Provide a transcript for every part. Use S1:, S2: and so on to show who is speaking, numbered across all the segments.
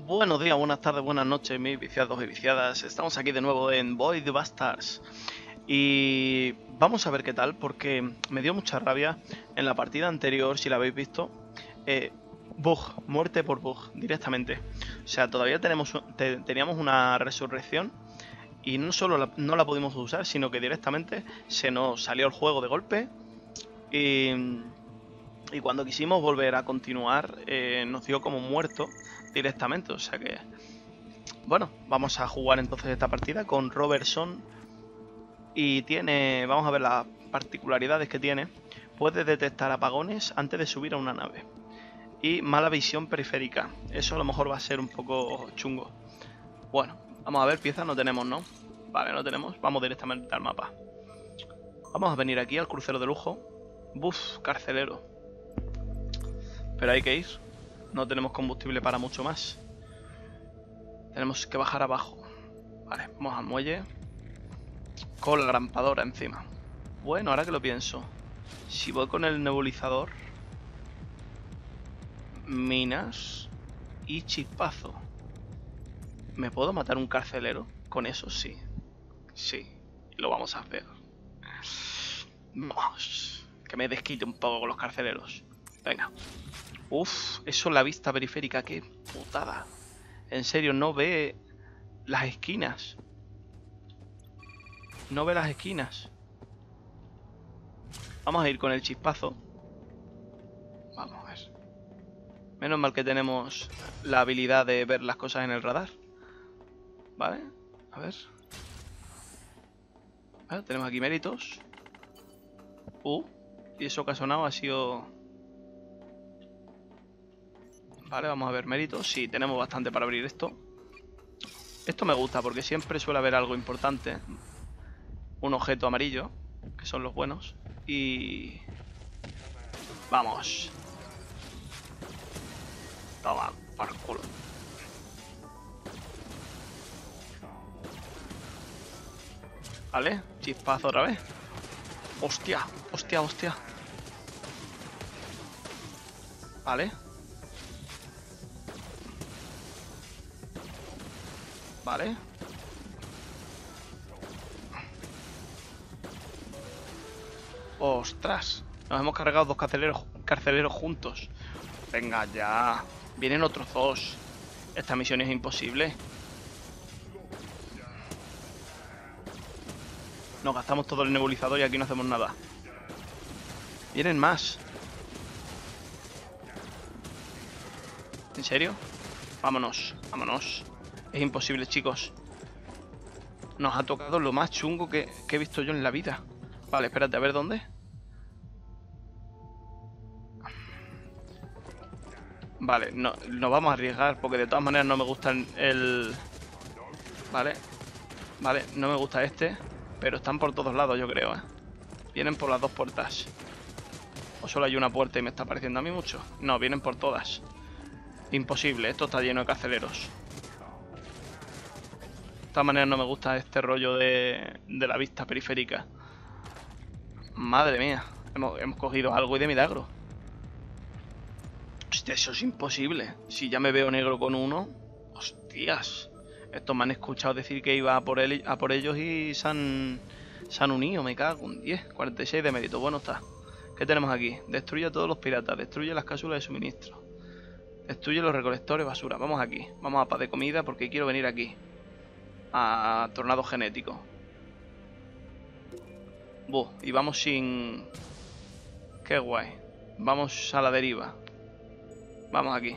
S1: Buenos días, buenas tardes, buenas noches, mis viciados y viciadas. Estamos aquí de nuevo en Void Bastards. Y vamos a ver qué tal, porque me dio mucha rabia en la partida anterior, si la habéis visto. eh, Bug, muerte por bug, directamente. O sea, todavía teníamos una resurrección y no solo no la pudimos usar, sino que directamente se nos salió el juego de golpe. Y, y cuando quisimos volver a continuar, nos dio como muerto directamente. O sea que bueno, vamos a jugar entonces esta partida con Robertson y tiene, vamos a ver las particularidades que tiene. Puede detectar apagones antes de subir a una nave y mala visión periférica. Eso a lo mejor va a ser un poco chungo. Bueno, vamos a ver, piezas no tenemos, ¿no? Vale, no tenemos, vamos directamente al mapa. Vamos a venir aquí al crucero de lujo. Buf, carcelero. Pero hay que ir. No tenemos combustible para mucho más. Tenemos que bajar abajo. Vale, vamos al muelle. Con la grampadora encima. Bueno, ahora que lo pienso, si voy con el nebulizador, minas y chispazo, ¿me puedo matar un carcelero? Con eso sí. Sí, lo vamos a hacer. Vamos, que me desquite un poco con los carceleros. Venga. Uf, eso en la vista periférica, qué putada. En serio, no ve las esquinas. No ve las esquinas. Vamos a ir con el chispazo. Vamos a ver. Menos mal que tenemos la habilidad de ver las cosas en el radar. Vale, a ver. Vale, tenemos aquí méritos. Y eso que ha sonado ha sido... Vale, vamos a ver méritos. Sí, tenemos bastante para abrir esto. Esto me gusta porque siempre suele haber algo importante. Un objeto amarillo, que son los buenos. Y... Vamos. Toma, por culo. Vale, chispazo otra vez. Hostia, hostia, hostia. Vale. Vale. Ostras. Nos hemos cargado dos carceleros juntos. Venga ya. Vienen otros dos. Esta misión es imposible. Nos gastamos todo el nebulizador y aquí no hacemos nada. Vienen más. ¿En serio? Vámonos, vámonos. Es imposible, chicos. Nos ha tocado lo más chungo que he visto yo en la vida. Vale, espérate, a ver dónde. Vale, no, nos vamos a arriesgar porque de todas maneras no me gusta el... Vale, vale, no me gusta este. Pero están por todos lados, yo creo, ¿eh? Vienen por las dos puertas. ¿O solo hay una puerta y me está pareciendo a mí mucho? No, vienen por todas. Imposible, esto está lleno de carceleros. De todas maneras no me gusta este rollo de la vista periférica. Madre mía, hemos cogido algo y de milagro. Hostia, eso es imposible. Si ya me veo negro con uno... Hostias. Estos me han escuchado decir que iba a por ellos y se han unido. Me cago en 10. 46 de mérito. Bueno está. ¿Qué tenemos aquí? Destruye a todos los piratas. Destruye las cápsulas de suministro. Destruye los recolectores de basura. Vamos aquí. Vamos a paz de comida porque quiero venir aquí. A tornado genético. Y vamos sin... Qué guay. Vamos a la deriva. Vamos aquí.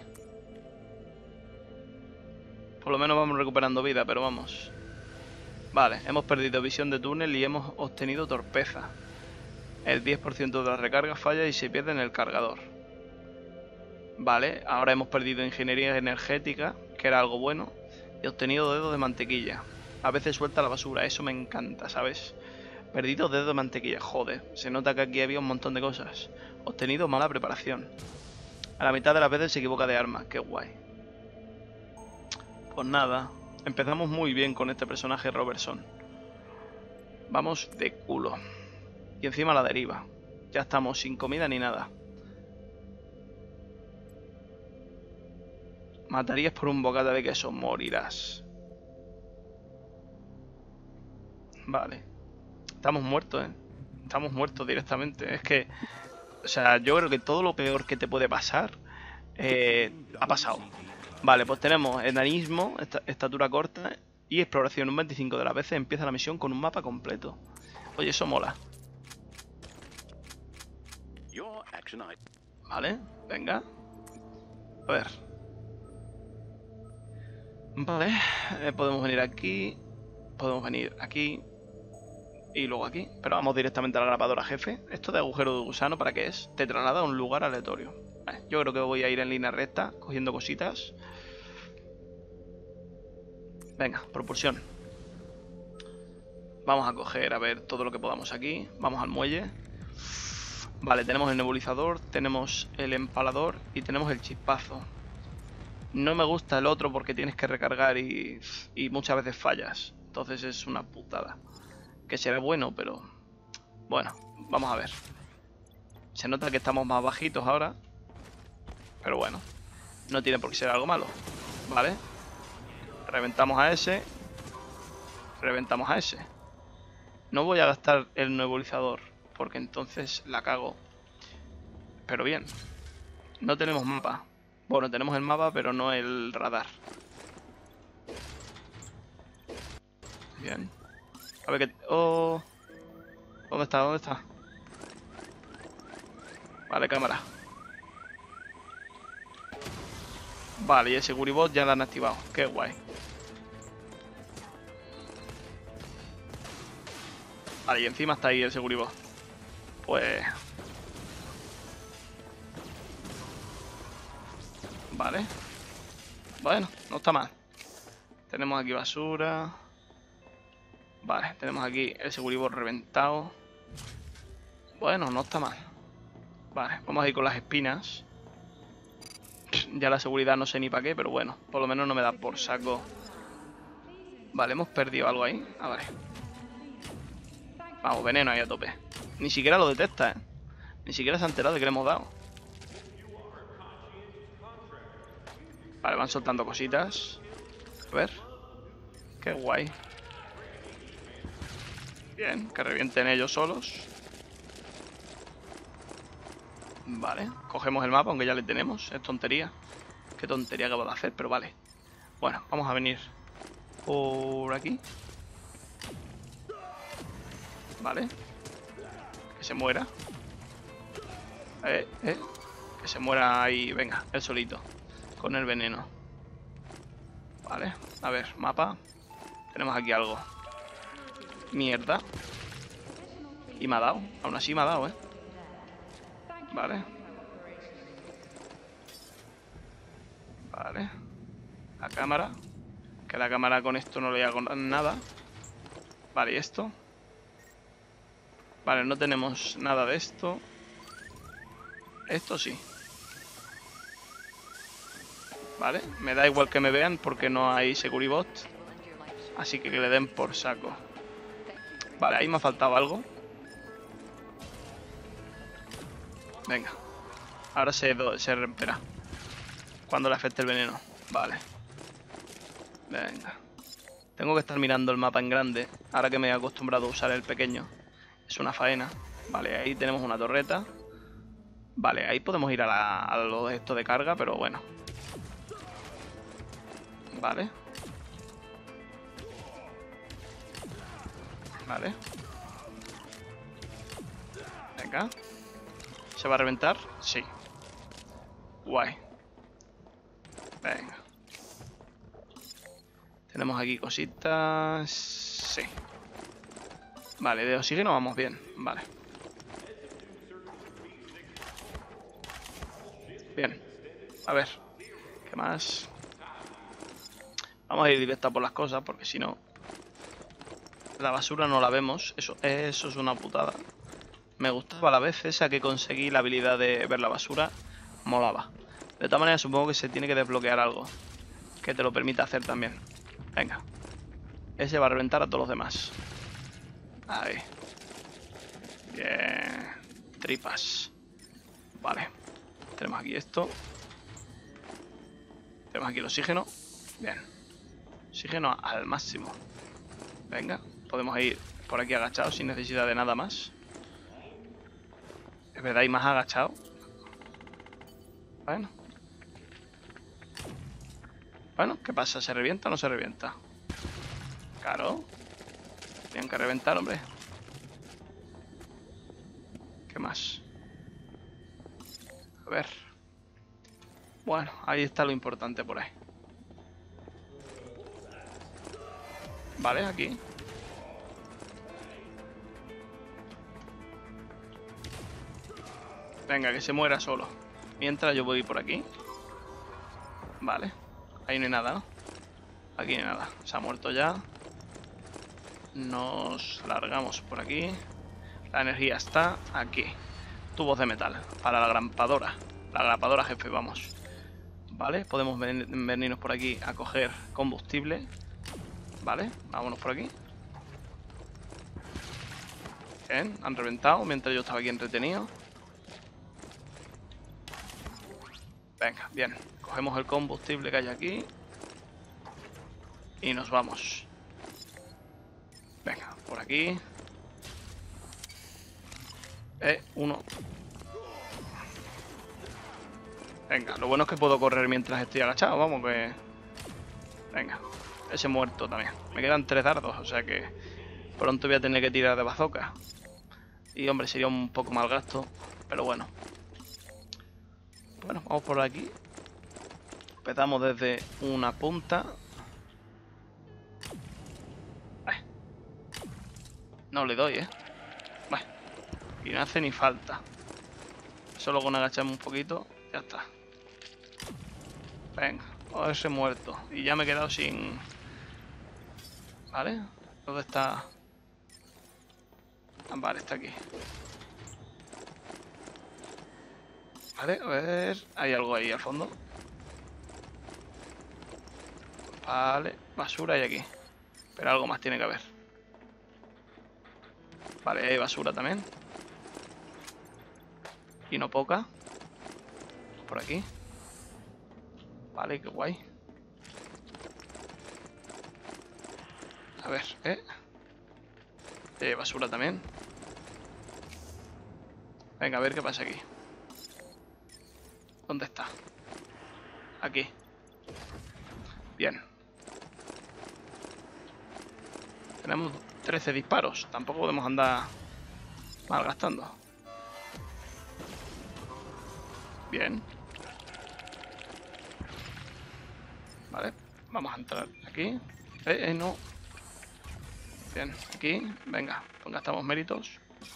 S1: Por lo menos vamos recuperando vida, pero vamos. Vale, hemos perdido visión de túnel y hemos obtenido torpeza. El 10% de la recarga falla y se pierde en el cargador. Vale, ahora hemos perdido ingeniería energética, que era algo bueno. Y obtenido dedos de mantequilla. A veces suelta la basura, eso me encanta, ¿sabes? Perdido dedos de mantequilla, joder. Se nota que aquí había un montón de cosas. Obtenido mala preparación. A la mitad de las veces se equivoca de arma, qué guay. Pues nada, empezamos muy bien con este personaje Robertson. Vamos de culo. Y encima a la deriva. Ya estamos sin comida ni nada. Matarías por un bocata de queso, morirás. Vale. Estamos muertos, ¿eh? Estamos muertos directamente. Es que, o sea, yo creo que todo lo peor que te puede pasar ha pasado. Vale, pues tenemos enanismo, estatura corta y exploración. Un 25 de las veces empieza la misión con un mapa completo. Oye, eso mola. Vale, venga. A ver. Vale, podemos venir aquí. Podemos venir aquí. Y luego aquí. Pero vamos directamente a la grapadora jefe. Esto de agujero de gusano, ¿para qué es? Te traslada a un lugar aleatorio. Vale, yo creo que voy a ir en línea recta, cogiendo cositas. Venga, propulsión. Vamos a coger, a ver, todo lo que podamos aquí. Vamos al muelle. Vale, tenemos el nebulizador, tenemos el empalador y tenemos el chispazo. No me gusta el otro porque tienes que recargar y muchas veces fallas. Entonces es una putada. Que será bueno, pero... Bueno, vamos a ver. Se nota que estamos más bajitos ahora. Pero bueno, no tiene por qué ser algo malo. Vale. Reventamos a ese. Reventamos a ese. No voy a gastar el nebulizador porque entonces la cago. Pero bien. No tenemos mapa. Bueno, tenemos el mapa, pero no el radar. Bien. A ver qué... Oh. ¿Dónde está? ¿Dónde está? Vale, cámara. Vale, y el Seguribot ya lo han activado. Qué guay. Vale, y encima está ahí el Seguribot. Pues... Vale. Bueno, no está mal. Tenemos aquí basura. Vale, tenemos aquí el Seguribot reventado. Bueno, no está mal. Vale, vamos a ir con las espinas. Ya la seguridad no sé ni para qué, pero bueno, por lo menos no me da por saco. Vale, hemos perdido algo ahí. Ah, vale. Vamos, veneno ahí a tope. Ni siquiera lo detecta, ¿eh? Ni siquiera se ha enterado de que le hemos dado. Vale, van soltando cositas. A ver. Qué guay. Bien, que revienten ellos solos. Vale, cogemos el mapa, aunque ya le tenemos. Es tontería. Qué tontería acabo de hacer, pero vale. Bueno, vamos a venir por aquí. Vale. Que se muera. Que se muera ahí. Venga, él solito. Con el veneno. Vale, a ver, mapa. Tenemos aquí algo. Mierda. Y me ha dado. Aún así me ha dado, Vale. Vale. La cámara. Que la cámara con esto no le hago nada. Vale, ¿y esto? Vale, no tenemos nada de esto. Esto sí. Vale, me da igual que me vean porque no hay Seguribot. Así que le den por saco. Vale, ahí me ha faltado algo. Venga. Ahora se romperá cuando le afecte el veneno. Vale. Venga. Tengo que estar mirando el mapa en grande. Ahora que me he acostumbrado a usar el pequeño. Es una faena. Vale, ahí tenemos una torreta. Vale, ahí podemos ir a lo de esto de carga, pero bueno. Vale. Vale. Venga. ¿Se va a reventar? Sí. Guay. Venga. Tenemos aquí cositas. Sí. Vale, de oxígeno vamos bien. Vale. Bien. A ver. ¿Qué más? Vamos a ir directa por las cosas porque si no... La basura no la vemos. Eso es una putada. Me gustaba a la vez esa que conseguí la habilidad de ver la basura. Molaba. De todas maneras supongo que se tiene que desbloquear algo que te lo permita hacer también. Venga. Ese va a reventar a todos los demás. Ahí. Bien. Tripas. Vale. Tenemos aquí esto. Tenemos aquí el oxígeno. Bien. Oxígeno al máximo. Venga, podemos ir por aquí agachados sin necesidad de nada más. Es verdad, hay más agachado. Bueno. Bueno, ¿qué pasa? ¿Se revienta o no se revienta? Claro. Tienen que reventar, hombre. ¿Qué más? A ver. Bueno, ahí está lo importante por ahí. Vale, aquí. Venga, que se muera solo. Mientras yo voy por aquí. Vale. Ahí no hay nada, ¿no? Aquí no hay nada. Se ha muerto ya. Nos largamos por aquí. La energía está aquí. Tubos de metal. Para la grapadora. La grapadora jefe, vamos. Vale, podemos venirnos por aquí a coger combustible. Vale, vámonos por aquí. Bien, han reventado mientras yo estaba aquí entretenido. Venga, bien. Cogemos el combustible que hay aquí. Y nos vamos. Venga, por aquí. Uno. Venga, lo bueno es que puedo correr mientras estoy agachado, vamos que... Venga, ese muerto también. Me quedan 3 dardos, o sea que pronto voy a tener que tirar de bazooka. Y hombre, sería un poco mal gasto, pero bueno. Bueno, vamos por aquí. Empezamos desde una punta. No le doy, Vale. Y no hace ni falta. Solo con agacharme un poquito, ya está. Venga, a ese muerto. Y ya me he quedado sin... ¿Vale? ¿Dónde está? Ah, vale, está aquí. Vale, a ver... Hay algo ahí al fondo. Vale, basura hay aquí. Pero algo más tiene que haber. Vale, hay basura también. Y no poca. Por aquí. Vale, qué guay. A ver, basura también. Venga, a ver qué pasa aquí. ¿Dónde está? Aquí. Bien. Tenemos 13 disparos. Tampoco podemos andar malgastando. Bien. Vale, vamos a entrar aquí. No. Bien, aquí. Venga, pues gastamos méritos.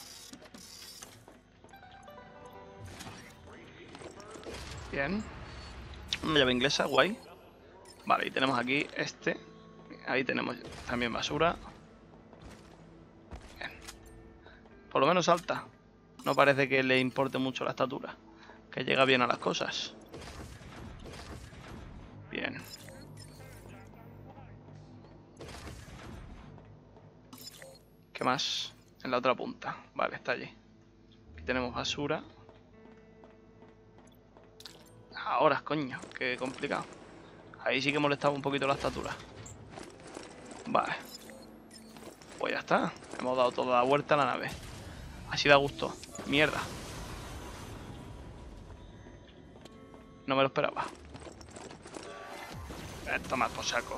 S1: Bien. Una llave inglesa, guay. Vale, y tenemos aquí este. Ahí tenemos también basura. Bien. Por lo menos salta. No parece que le importe mucho la estatura. Que llega bien a las cosas. Bien. ¿Qué más? En la otra punta. Vale, está allí. Aquí tenemos basura. Ahora, coño, qué complicado. Ahí sí que molestaba un poquito la estatura. Vale. Pues ya está. Hemos dado toda la vuelta a la nave. Así da gusto. Mierda. No me lo esperaba. Toma por saco.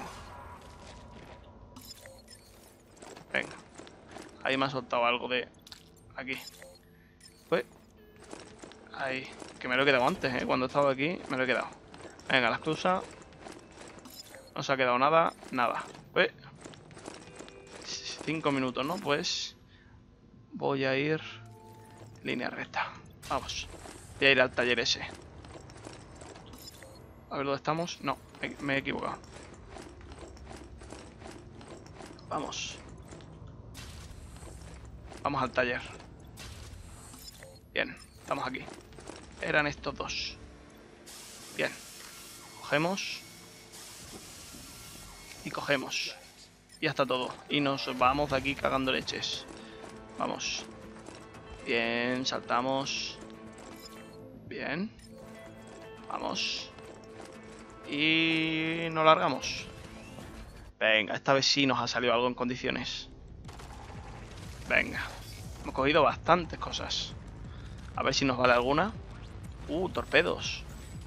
S1: Venga. Ahí me ha soltado algo de... Aquí. Pues... Ahí. Que me lo he quedado antes, Cuando estaba aquí me lo he quedado. Venga, la excusa. No se ha quedado nada. Nada. Pues... 5 minutos, ¿no? Pues... Voy a ir... Línea recta. Vamos. Voy a ir al taller ese. A ver dónde estamos. No, me he equivocado. Vamos. Vamos al taller. Bien, estamos aquí. Eran estos dos. Bien. Cogemos. Y cogemos. Y ya está todo. Y nos vamos de aquí cagando leches. Vamos. Bien, saltamos. Bien. Vamos. Y nos largamos. Venga, esta vez sí nos ha salido algo en condiciones. Venga. Hemos cogido bastantes cosas. A ver si nos vale alguna. Torpedos.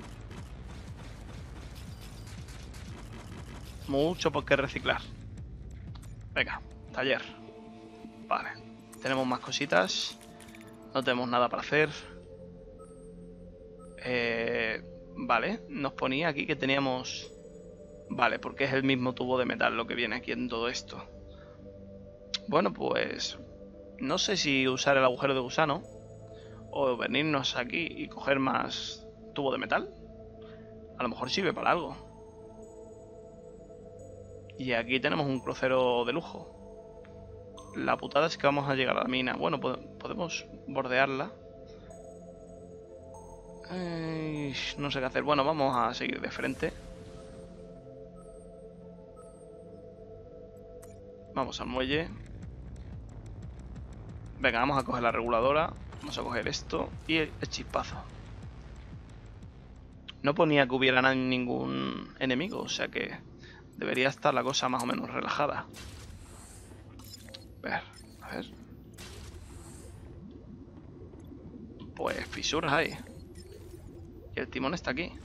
S1: Mucho por qué reciclar. Venga, taller. Vale. Tenemos más cositas. No tenemos nada para hacer. Vale, nos ponía aquí que teníamos... Vale, porque es el mismo tubo de metal lo que viene aquí en todo esto. Bueno, pues... No sé si usar el agujero de gusano o venirnos aquí y coger más tubo de metal. A lo mejor sirve para algo. Y aquí tenemos un crucero de lujo. La putada es que vamos a llegar a la mina. Bueno, podemos bordearla. No sé qué hacer. Bueno, vamos a seguir de frente. Vamos al muelle. Venga, vamos a coger la reguladora. Vamos a coger esto y el chispazo. No ponía que hubiera ningún enemigo, o sea que debería estar la cosa más o menos relajada. A ver. Pues fisuras hay. Y el timón está aquí.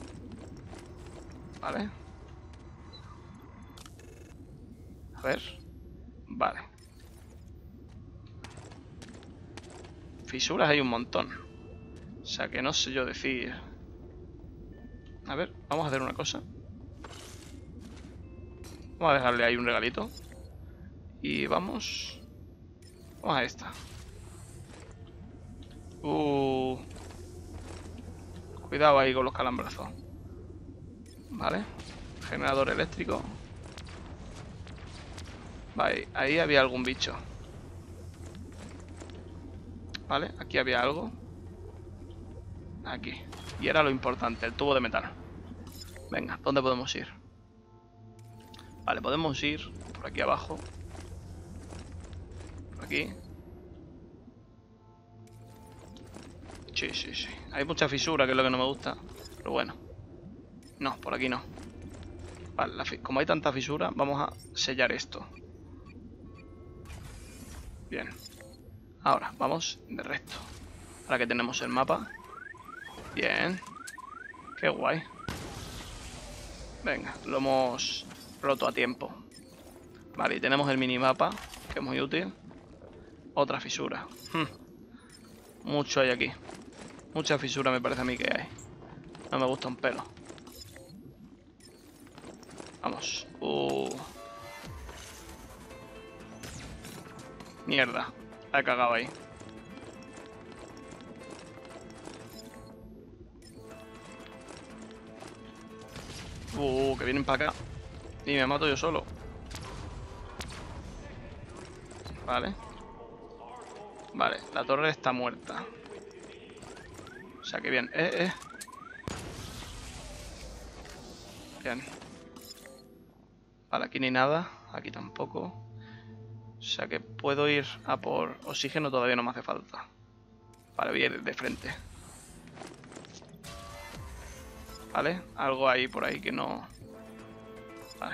S1: Vale. A ver. Vale. Fisuras hay un montón. O sea que no sé yo decir. A ver, vamos a hacer una cosa. Vamos a dejarle ahí un regalito. Y vamos. Vamos a esta. Cuidado ahí con los calambrazos. Vale. Generador eléctrico. Vale, ahí había algún bicho. Vale, aquí había algo. Aquí. Y era lo importante, el tubo de metal. Venga, ¿dónde podemos ir? Vale, podemos ir por aquí abajo. Por aquí. Sí. Hay mucha fisura, que es lo que no me gusta. Pero bueno. No, por aquí no. Vale, como hay tanta fisura, vamos a sellar esto. Bien. Ahora, vamos de recto. Ahora que tenemos el mapa. Bien. Qué guay. Venga, lo hemos roto a tiempo. Vale, y tenemos el minimapa, que es muy útil. Otra fisura. Mucho hay aquí. Mucha fisura me parece a mí que hay. No me gusta un pelo. Vamos. Mierda. La he cagado ahí. Que vienen para acá. Y me mato yo solo. Vale. Vale, la torre está muerta. O sea que bien. Bien. Vale, aquí ni nada. Aquí tampoco. O sea que puedo ir a por oxígeno, todavía no me hace falta. Vale, voy a ir de frente. Vale, algo hay por ahí que no... Vale.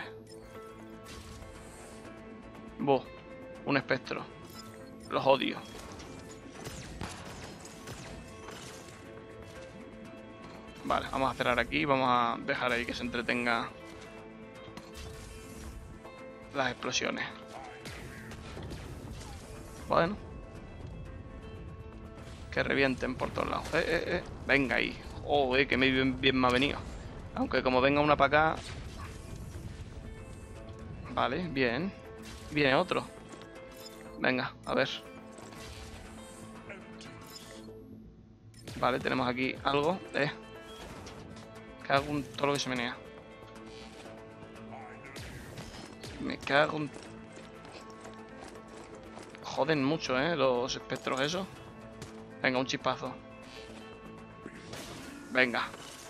S1: Un espectro. Los odio. Vale, vamos a cerrar aquí. Vamos a dejar ahí que se entretenga las explosiones. Bueno. Que revienten por todos lados. Venga ahí. Que bien me ha venido. Aunque como venga una para acá... Vale, bien. Viene otro. Venga, a ver. Vale, tenemos aquí algo. Cago en todo lo que se menea. Me cago en... Joden mucho, los espectros esos. Venga, un chispazo. Venga.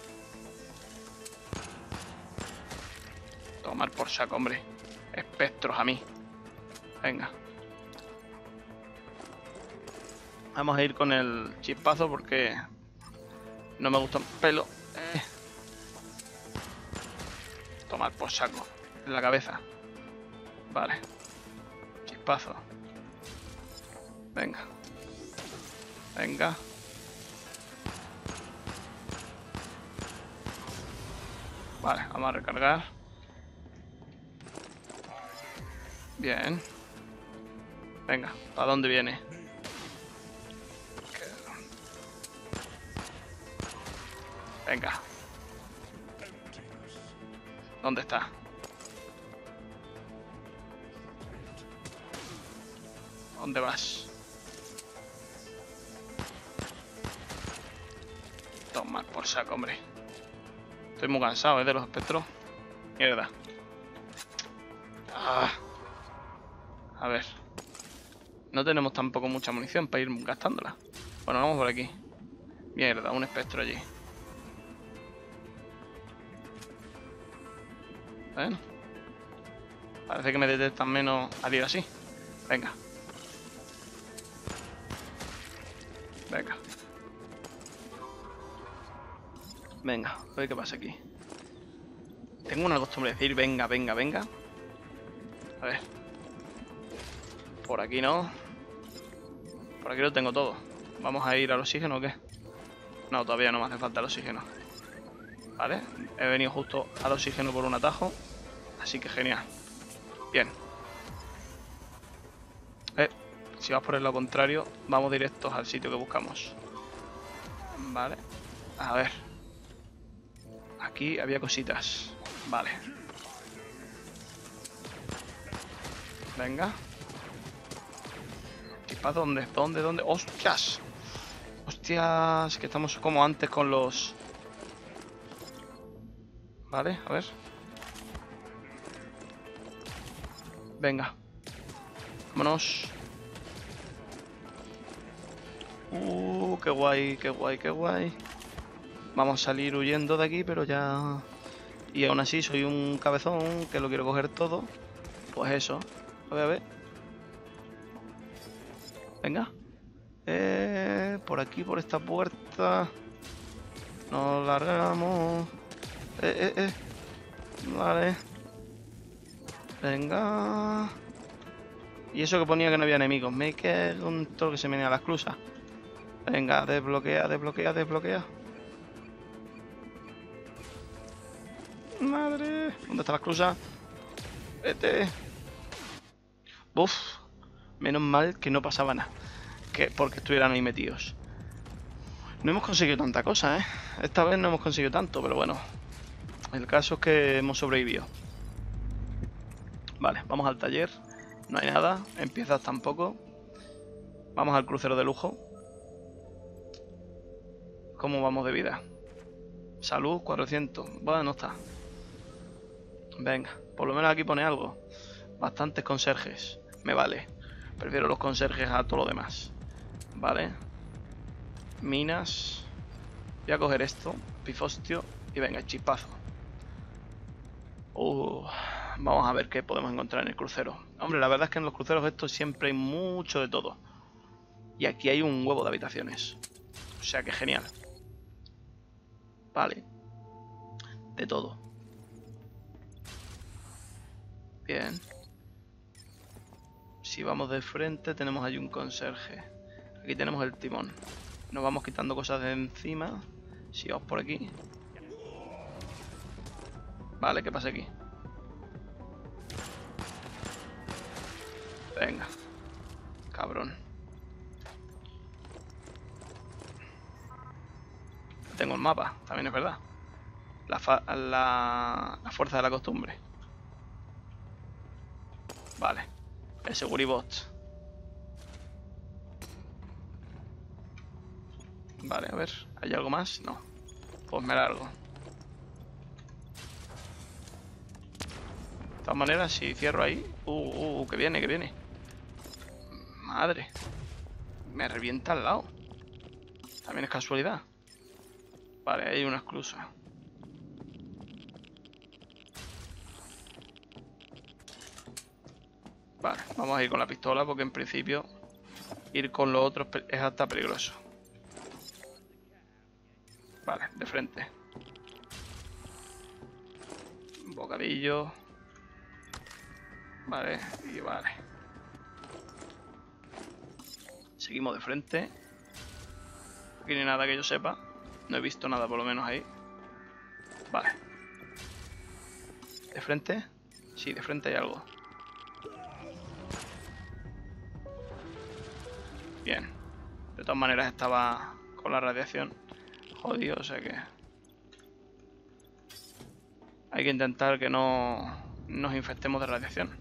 S1: Tomar por saco, hombre. Espectros a mí. Venga. Vamos a ir con el chispazo porque no me gusta un pelo. Tomar por saco. En la cabeza. Vale. Chispazo. Venga. Venga. Vale, vamos a recargar. Bien. Venga, ¿para dónde viene? Venga. ¿Dónde está? ¿Dónde vas? Toma por saco, hombre. Estoy muy cansado, de los espectros. Mierda. Ah. A ver. No tenemos tampoco mucha munición para ir gastándola. Bueno, vamos por aquí. Mierda, un espectro allí. Bueno. Parece que me detectan menos al ir así. Venga. Venga. Venga, a ver qué pasa aquí. Tengo una costumbre de decir venga, venga, venga. A ver. Por aquí no. Por aquí lo tengo todo. ¿Vamos a ir al oxígeno o qué? No, todavía no me hace falta el oxígeno. Vale, he venido justo al oxígeno por un atajo. Así que genial. Bien. Si vas por el lado contrario, vamos directos al sitio que buscamos. Vale. A ver. Aquí había cositas. Vale. Venga. ¿Para dónde? ¿Dónde? ¡Hostias! ¡Hostias! Que estamos como antes con los... Vale, a ver. Venga. Vámonos. Qué guay, qué guay, qué guay. Vamos a salir huyendo de aquí, pero ya... Y aún así soy un cabezón que lo quiero coger todo. Pues eso. A ver, a ver. Venga. Por aquí, por esta puerta. Nos largamos. Vale. Venga. Y eso que ponía que no había enemigos. Me quedo con todo lo que se me viene a las cruzas. Venga, desbloquea, desbloquea, desbloquea. Madre. ¿Dónde están las cruzas? Vete. Uf. Menos mal que no pasaba nada. Porque estuvieran ahí metidos. No hemos conseguido tanta cosa, ¿eh? Esta vez no hemos conseguido tanto, pero bueno. El caso es que hemos sobrevivido. Vale, vamos al taller. No hay nada. En piezas tampoco. Vamos al crucero de lujo. ¿Cómo vamos de vida? Salud, 400. Bueno, no está. Venga, por lo menos aquí pone algo. Bastantes conserjes. Me vale. Prefiero los conserjes a todo lo demás. Vale. Minas. Voy a coger esto. Pifostio. Y venga, chispazo. Vamos a ver qué podemos encontrar en el crucero. Hombre, la verdad es que en los cruceros estos siempre hay mucho de todo. Y aquí hay un huevo de habitaciones. O sea que genial. Vale. De todo. Bien. Si vamos de frente tenemos ahí un conserje. Aquí tenemos el timón. Nos vamos quitando cosas de encima. Si vamos por aquí. Vale, ¿qué pasa aquí? Venga. Cabrón. Tengo el mapa, también es verdad. La fuerza de la costumbre. Vale. El Seguribot. Vale, a ver. ¿Hay algo más? No. Pues me largo. De todas maneras, si cierro ahí... que viene, que viene. Madre. Me revienta al lado. También es casualidad. Vale, hay una esclusa. Vale, vamos a ir con la pistola porque en principio ir con los otros es hasta peligroso. Vale, de frente. bocadillo. Vale, y vale. Seguimos de frente. Aquí no hay nada que yo sepa. No he visto nada por lo menos ahí. Vale. ¿De frente? Sí, de frente hay algo. Bien. De todas maneras estaba con la radiación jodido, o sea que... hay que intentar que no nos infectemos de radiación.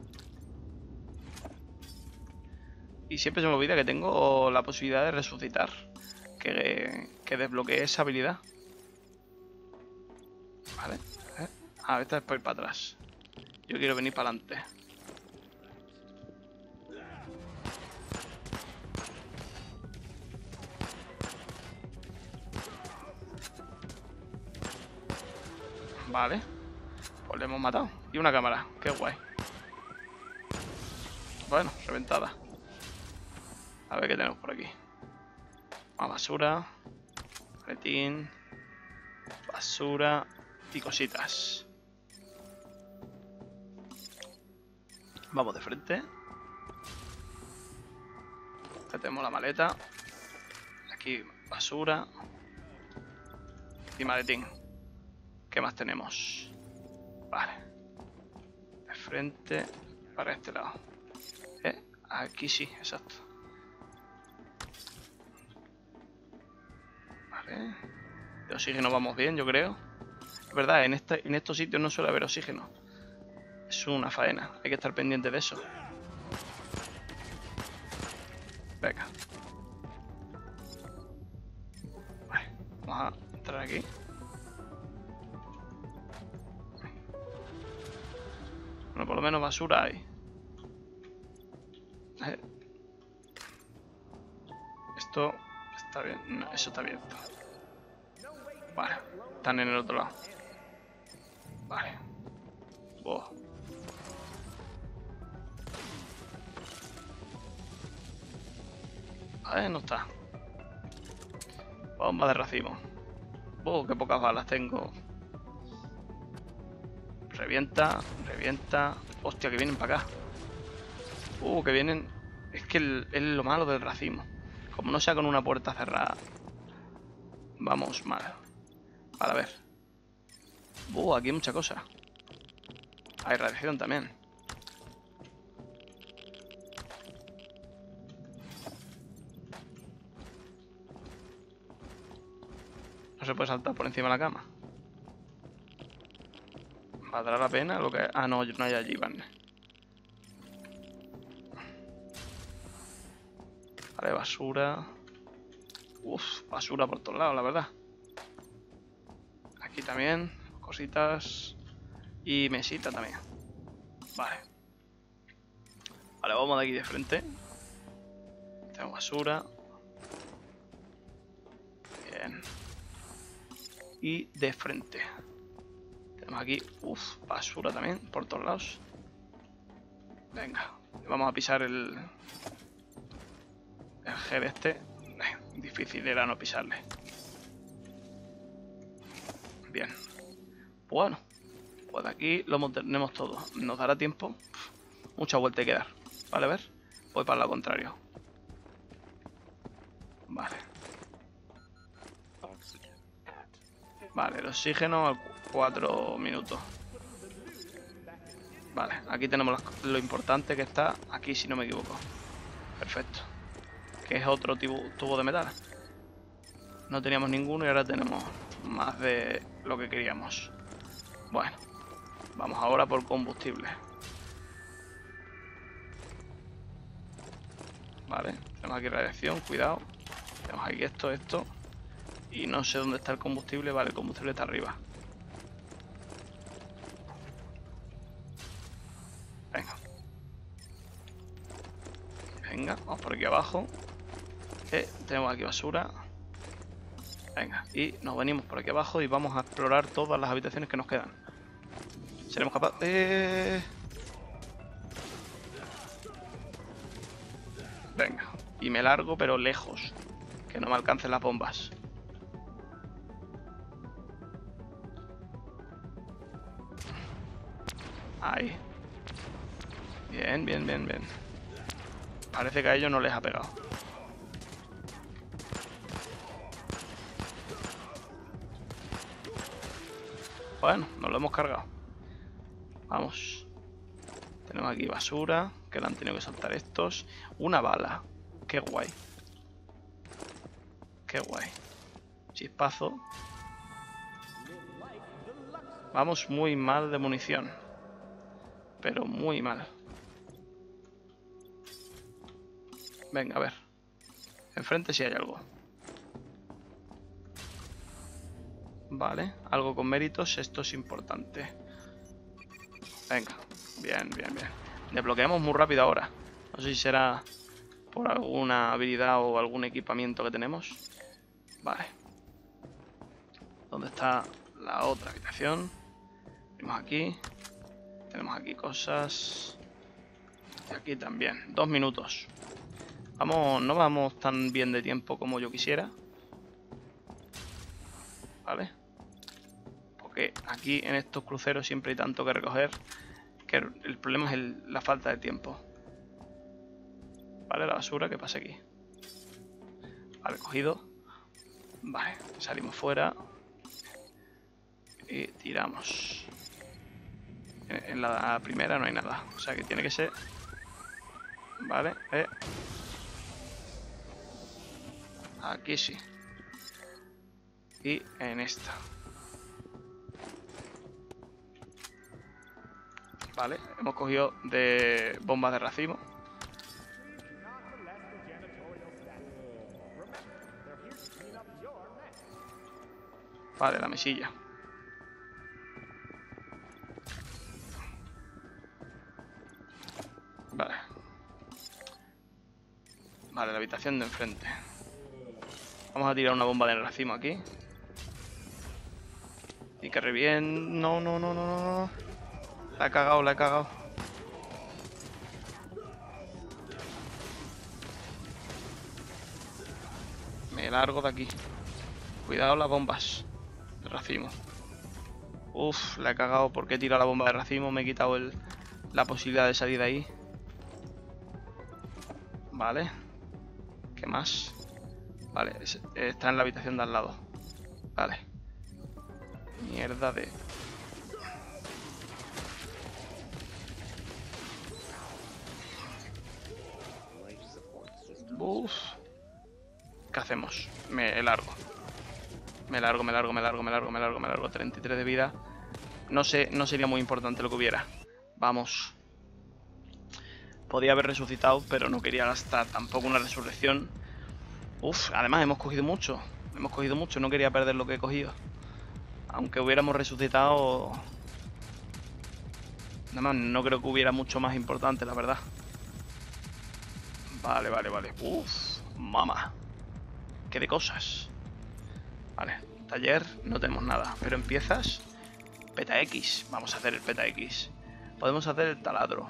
S1: Y siempre se me olvida que tengo la posibilidad de resucitar. Que desbloqueé esa habilidad. Vale. Ah, esta es para ir para atrás. Yo quiero venir para adelante. Vale. Pues le hemos matado. Y una cámara. Qué guay. Bueno, reventada. A ver qué tenemos por aquí. Más basura. Maletín. Basura. Y cositas. Vamos de frente. Aquí tenemos la maleta. Aquí basura. Y maletín. ¿Qué más tenemos? Vale. De frente para este lado. Aquí sí, exacto. Vale. De oxígeno vamos bien, yo creo. Es verdad, en estos sitios no suele haber oxígeno. Es una faena. Hay que estar pendiente de eso. Venga. Vale. Vamos a entrar aquí. Bueno, por lo menos basura hay. Esto está bien. No, eso está abierto. Vale. Están en el otro lado. Vale. Oh. Vale, no está. Bomba de racimo. Oh, qué pocas balas tengo. Revienta, revienta. Hostia, que vienen para acá. Que vienen. Es que es lo malo del racimo. Como no sea con una puerta cerrada. Vamos mal. Vale, a ver. Aquí hay mucha cosa. Hay radiación también. No se puede saltar por encima de la cama. ¿Valdrá la pena lo que...? Ah, no, no hay allí, van. Vale, basura. Basura por todos lados, la verdad. Aquí también, cositas. Y mesita también. Vale. Vale, vamos de aquí de frente. Tengo basura. Bien. Y de frente. Tenemos aquí, basura también, por todos lados. Venga, vamos a pisar el gel este. Difícil era no pisarle. Bien. Bueno, pues aquí lo tenemos todo. Nos dará tiempo. Mucha vuelta hay que dar. Vale, a ver. Voy para el lado contrario. Vale. Vale, el oxígeno a 4 minutos. Vale, aquí tenemos lo importante que está aquí, si no me equivoco. Perfecto. Que es otro tubo de metal. No teníamos ninguno y ahora tenemos más de lo que queríamos. Bueno, vamos ahora por combustible. Vale, tenemos aquí radiación, cuidado. Tenemos aquí esto. Y no sé dónde está el combustible. Vale, el combustible está arriba. Venga. Venga, vamos por aquí abajo. Tenemos aquí basura. Venga, y nos venimos por aquí abajo y vamos a explorar todas las habitaciones que nos quedan. Seremos capaces... Venga, y me largo pero lejos. Que no me alcancen las bombas. Ahí. Bien, bien, bien, bien. Parece que a ellos no les ha pegado. Bueno, nos lo hemos cargado. Vamos. Tenemos aquí basura, que le han tenido que saltar estos. Una bala. Qué guay. Qué guay. Chispazo. Vamos muy mal de munición. Pero muy mal. Venga, a ver. Enfrente sí hay algo. Vale, algo con méritos. Esto es importante. Venga, bien, bien, bien. Desbloqueamos muy rápido ahora. No sé si será por alguna habilidad o algún equipamiento que tenemos. Vale. ¿Dónde está la otra habitación? Tenemos aquí. Tenemos aquí cosas. Y aquí también. 2 minutos. Vamos, no vamos tan bien de tiempo como yo quisiera. Vale. Porque aquí en estos cruceros siempre hay tanto que recoger que el problema es la falta de tiempo. Vale, la basura que pasa aquí. Vale, cogido. Vale, salimos fuera. Y tiramos. En la primera no hay nada. O sea que tiene que ser... Vale, aquí sí. Y en esta. Vale, hemos cogido de bombas de racimo. Vale, la mesilla. Vale. Vale, la habitación de enfrente. Vamos a tirar una bomba de racimo aquí. Y que reviente... No, no, no, no, no. La he cagado, la he cagado. Me largo de aquí. Cuidado las bombas de racimo. Uf, la he cagado porque he tirado la bomba de racimo. Me he quitado la posibilidad de salir de ahí. Vale. ¿Qué más? Vale, está en la habitación de al lado. Vale. Mierda de... Uf. ¿Qué hacemos? Me largo. Me largo. 33 de vida. No sé, no sería muy importante lo que hubiera. Vamos. Podía haber resucitado, pero no quería gastar tampoco una resurrección. Uf, además hemos cogido mucho. No quería perder lo que he cogido. Aunque hubiéramos resucitado... Nada más, no creo que hubiera mucho más importante, la verdad. Vale. Uf, mamá. Qué de cosas. Vale, taller, no tenemos nada. Pero en piezas, peta X. Vamos a hacer el peta X. Podemos hacer el taladro.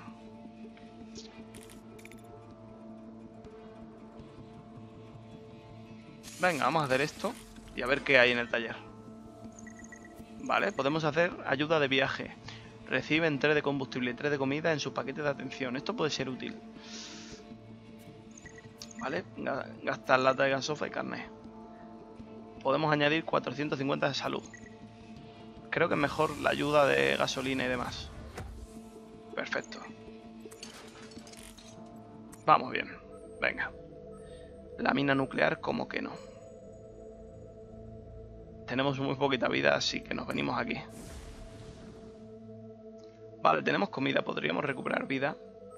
S1: Venga, vamos a hacer esto y a ver qué hay en el taller. Vale, podemos hacer ayuda de viaje. Reciben 3 de combustible y 3 de comida en sus paquetes de atención. Esto puede ser útil. Vale, gastar lata de gasofa y carne. Podemos añadir 450 de salud. Creo que es mejor la ayuda de gasolina y demás. Perfecto. Vamos bien. Venga. La mina nuclear, como que no. Tenemos muy poquita vida, así que nos venimos aquí. Vale, tenemos comida, podríamos recuperar vida.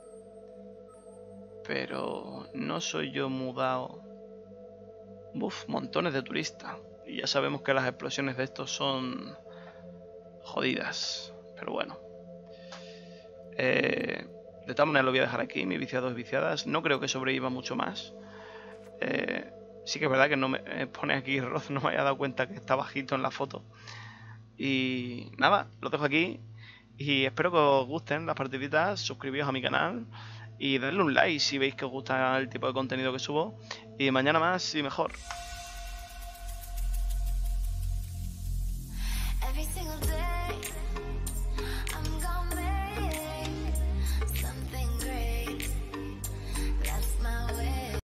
S1: Pero no soy yo mudado. Uf, montones de turistas. Y ya sabemos que las explosiones de estos son jodidas. Pero bueno. De todas maneras lo voy a dejar aquí, mis viciados y viciadas. No creo que sobreviva mucho más. Sí que es verdad que no me pone aquí Roz, no me había dado cuenta que está bajito en la foto. Y nada, lo dejo aquí. Y espero que os gusten las partiditas. Suscribíos a mi canal. Y darle un like si veis que os gusta el tipo de contenido que subo. Y mañana más y mejor.